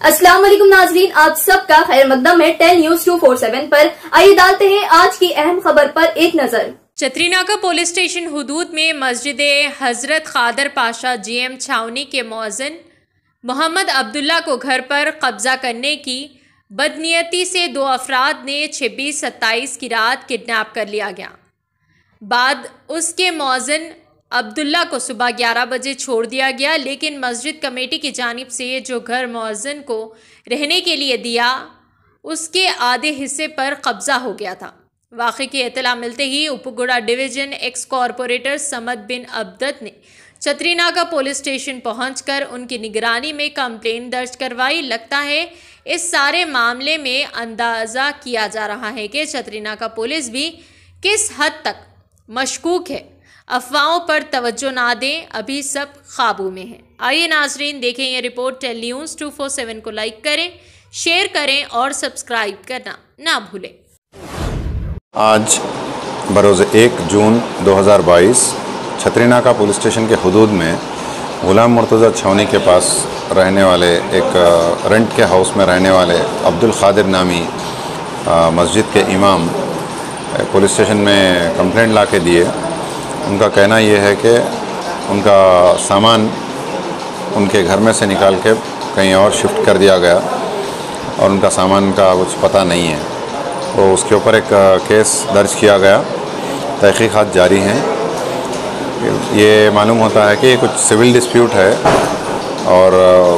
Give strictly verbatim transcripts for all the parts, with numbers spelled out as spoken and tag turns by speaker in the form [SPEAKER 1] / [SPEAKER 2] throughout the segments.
[SPEAKER 1] अस्सलाम वालेकुम नाजरीन, आप सबका खैर मकदम है ten news two four seven पर। आइए डालते हैं आज की अहम खबर पर एक नजर।
[SPEAKER 2] चतरीनाका पुलिस स्टेशन हुदूद में मस्जिद हजरत खादर पाशा जीएम छावनी के मौज़िन मोहम्मद अब्दुल्ला को घर पर कब्जा करने की बदनीयती से दो अफराद ने छब्बीस सत्ताईस की रात किडनैप कर लिया गया। बाद उसके मौज़िन अब्दुल्ला को सुबह ग्यारह बजे छोड़ दिया गया, लेकिन मस्जिद कमेटी की जानिब से जो घर मौज़िन को रहने के लिए दिया उसके आधे हिस्से पर कब्जा हो गया था। वाक़े की इत्तला मिलते ही Uppuguda division ex corporator Samad bin Abdat ने चतरीनाका पुलिस स्टेशन पहुंचकर उनकी निगरानी में कंप्लेंट दर्ज करवाई। लगता है इस सारे मामले में अंदाज़ा किया जा रहा है कि चतरीनाका पुलिस भी किस हद तक मशकूक है। अफवाहों पर तवज्जो ना दें, अभी सब काबू में है। आइए नाजरीन देखें ये रिपोर्ट। Tell news two four seven को लाइक करें, शेयर करें और सब्सक्राइब करना ना भूलें।
[SPEAKER 3] आज बरोज़ एक जून दो हज़ार बाईस चतरीनाका पुलिस स्टेशन के हुदूद में गुलाम मुर्तज़ा छावनी के पास रहने वाले एक रेंट के हाउस में रहने वाले अब्दुल खादिर नामी मस्जिद के इमाम पुलिस स्टेशन में कंप्लेंट ला के दिए। उनका कहना यह है कि उनका सामान उनके घर में से निकाल के कहीं और शिफ्ट कर दिया गया और उनका सामान का कुछ पता नहीं है, तो उसके ऊपर एक केस दर्ज किया गया। तहकीक़ात जारी हैं। ये मालूम होता है कि ये कुछ सिविल डिस्प्यूट है और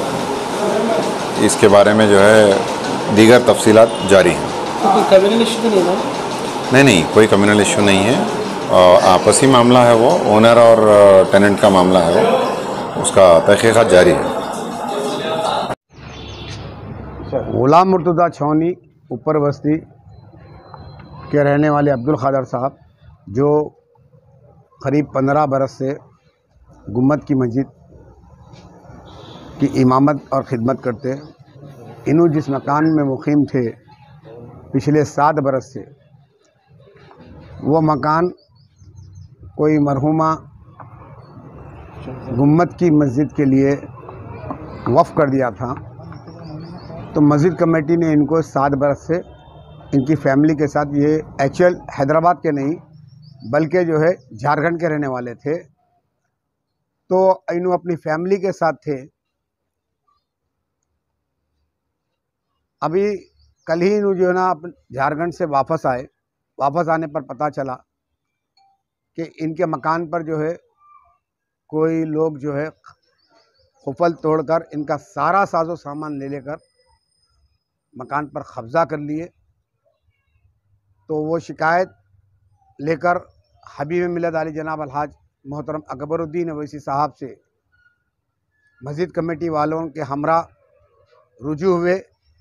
[SPEAKER 3] इसके बारे में जो है दीगर तफसीलात जारी हैं।
[SPEAKER 4] तो कोई कम्युनल इशू तो नहीं है?
[SPEAKER 3] नहीं नहीं कोई कम्युनल इशू नहीं है। आपसी मामला है, वो ओनर और टेनेंट का मामला है, वो उसका तहकीक़ात जारी है।
[SPEAKER 5] गुलाम मुर्तज़ा छावनी ऊपर बस्ती के रहने वाले अब्दुल खादर साहब, जो करीब पंद्रह बरस से गुम्मत की मस्जिद की इमामत और ख़िदमत करते, इन्हों जिस मकान में मुक़ीम थे पिछले सात बरस से, वो मकान कोई मरहुमा गुम्मत की मस्जिद के लिए वक़्फ़ कर दिया था। तो मस्जिद कमेटी ने इनको सात बरस से इनकी फैमिली के साथ, ये एक्चुअल हैदराबाद के नहीं बल्कि जो है झारखंड के रहने वाले थे, तो इन्हों अपनी फैमिली के साथ थे। अभी कल ही इन्हों जो है ना झारखंड से वापस आए। वापस आने पर पता चला कि इनके मकान पर जो है कोई लोग जो है खुफल तोड़कर इनका सारा साजो सामान ले लेकर मकान पर कब्ज़ा कर लिए। तो वो शिकायत लेकर हबीब मिलत अली जनाब अलहाज मोहतरम अकबरुद्दीन अवैसी साहब से मस्जिद कमेटी वालों के हमरा रुजू हुए।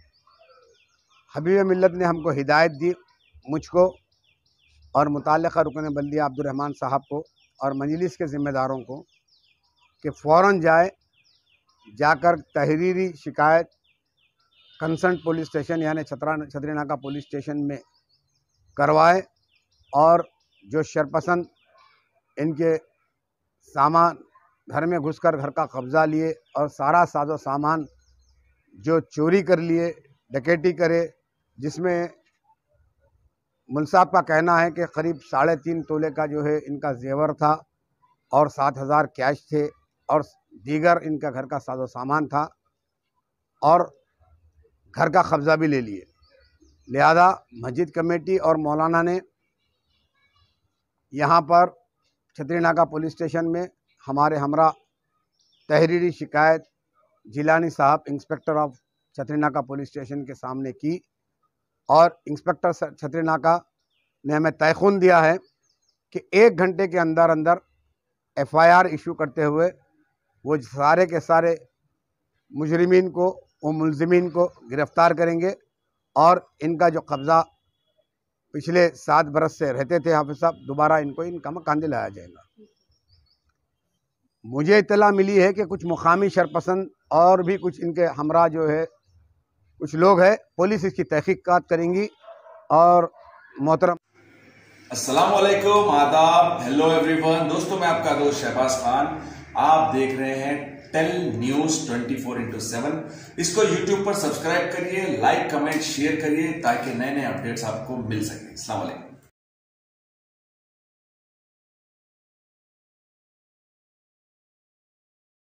[SPEAKER 5] हबीब मिलत ने हमको हिदायत दी, मुझको और मुताल्लिक़ा रुकन बल्दिया अब्दुर्रहमान साहब को और मजलिस के ज़िम्मेदारों को कि फ़ौरन जाए जाकर तहरीरी शिकायत कंसर्न पुलिस स्टेशन यानी छतरा चतरीनाका पुलिस स्टेशन में करवाए और जो शरपसंद इनके सामान घर में घुसकर घर का कब्ज़ा लिए और सारा साजो सामान जो चोरी कर लिए, डकैती करे, जिसमें मुल्साब का कहना है कि करीब साढ़े तीन तोले का जो है इनका जेवर था और सात हज़ार कैश थे और दीगर इनका घर का साजो सामान था और घर का कब्ज़ा भी ले लिए। लिहाजा मस्जिद कमेटी और मौलाना ने यहाँ पर चतरीनाका पुलिस स्टेशन में हमारे हमरा तहरीरी शिकायत जिलानी साहब inspector of Chatrinaka police station के सामने की और इंस्पेक्टर चतरीनाका ने हमें तयख़ुन दिया है कि एक घंटे के अंदर अंदर एफ आई आर इशू करते हुए वो सारे के सारे मुजरिमीन को, वो मुलजिमीन को गिरफ़्तार करेंगे और इनका जो कब्ज़ा पिछले सात बरस से रहते थे हाफिज़ साहब, दोबारा इनको इनका मकान दिलाया जाएगा। मुझे इत्तला मिली है कि कुछ मुकामी शरपसंद और भी कुछ इनके हमरा जो है कुछ लोग हैं, पुलिस इसकी तहकीकात करेंगी और मोहतरम
[SPEAKER 6] अस्सलाम वालेकुम, आदाब, हेलो एवरीवन। दोस्तों, मैं आपका दोस्त शहबाज खान। आप देख रहे हैं tell news twenty four into seven. इसको यूट्यूब पर सब्सक्राइब करिए, लाइक कमेंट शेयर करिए ताकि नए नए अपडेट्स आपको मिल सके। अस्सलाम वालेकुम।